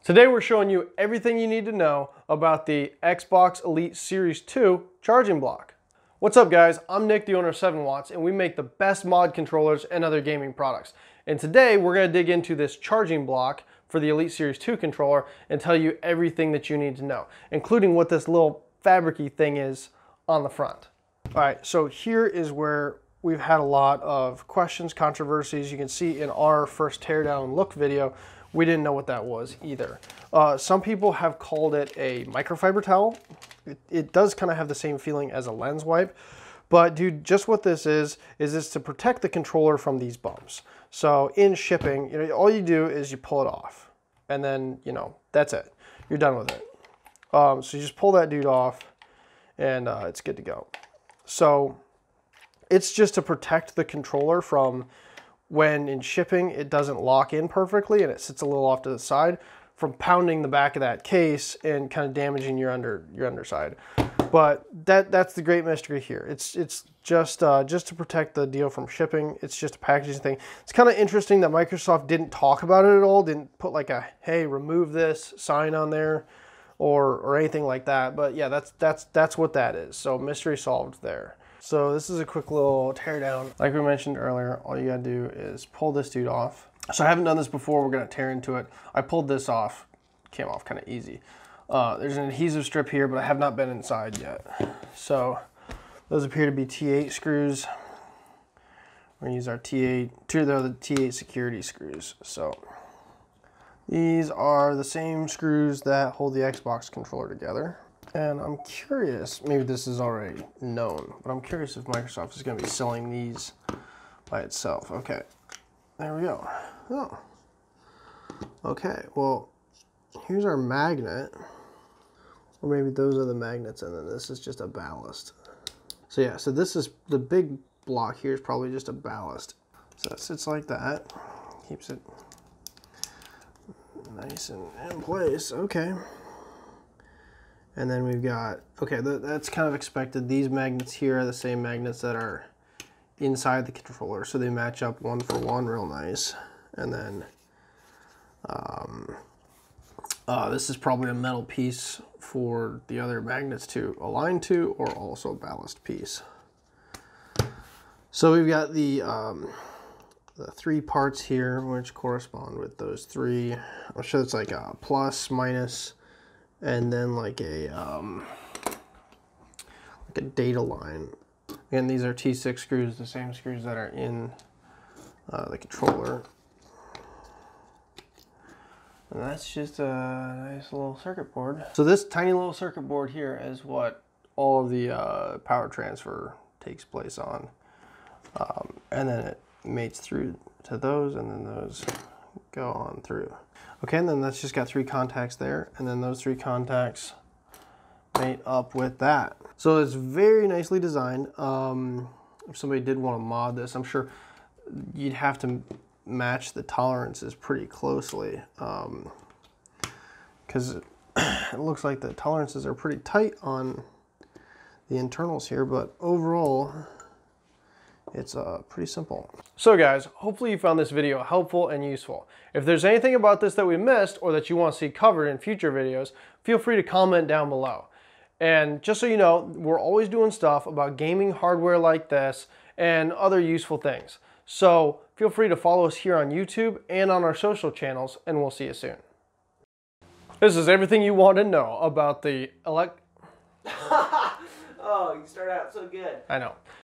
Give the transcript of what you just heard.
Today we're showing you everything you need to know about the Xbox Elite Series 2 charging block. What's up guys, I'm Nick, the owner of 7 Watts, and we make the best mod controllers and other gaming products. And today we're going to dig into this charging block for the Elite Series 2 controller and tell you everything that you need to know, including what this little fabric-y thing is on the front. Alright, so here is where we've had a lot of questions, controversies. You can see in our first teardown look video, we didn't know what that was either. Some people have called it a microfiber towel. It does kind of have the same feeling as a lens wipe, but dude, just what this is it's to protect the controller from these bumps. So in shipping, all you do is you pull it off, and then that's it. You're done with it. So you just pull that dude off, and it's good to go. So it's just to protect the controller from when in shipping it doesn't lock in perfectly and it sits a little off to the side, from pounding the back of that case and kind of damaging your underside. But that's the great mystery here. It's just to protect the deal from shipping. It's just a packaging thing. It's kind of interesting that Microsoft didn't talk about it at all, didn't put like a hey, remove this sign on there or anything like that. But yeah, that's what that is. So mystery solved there. So this is a quick little teardown. Like we mentioned earlier, all you gotta do is pull this dude off. So I haven't done this before, we're gonna tear into it. I pulled this off, came off kind of easy. There's an adhesive strip here, but I have not been inside yet. So those appear to be T8 screws. We're gonna use our T8, they're the T8 security screws. So these are the same screws that hold the Xbox controller together. And I'm curious, maybe this is already known, but I'm curious if Microsoft is going to be selling these by itself. Okay, there we go. Oh, okay, well, here's our magnet. Or maybe those are the magnets, and then this is just a ballast. So yeah, so this is, the big block here is probably just a ballast. So it sits like that, keeps it nice and in place. Okay. And then we've got, okay, that's kind of expected. These magnets here are the same magnets that are inside the controller, so they match up one for one real nice. And then this is probably a metal piece for the other magnets to align to, or also a ballast piece. So we've got the 3 parts here, which correspond with those 3. I'll show it's like a plus, minus, and then like a data line. Again, these are T6 screws, the same screws that are in the controller. And that's just a nice little circuit board. So this tiny little circuit board here is what all of the power transfer takes place on. And then it mates through to those, and then those go on through. Okay, and then that's just got 3 contacts there, and then those 3 contacts mate up with that. So it's very nicely designed. If somebody did want to mod this, I'm sure you'd have to match the tolerances pretty closely, because it looks like the tolerances are pretty tight on the internals here, but overall it's pretty simple. So guys, hopefully you found this video helpful and useful. If there's anything about this that we missed or that you want to see covered in future videos, feel free to comment down below. And just so you know, we're always doing stuff about gaming hardware like this and other useful things. So feel free to follow us here on YouTube and on our social channels, and we'll see you soon. This is everything you want to know about the Oh, you start out so good. I know.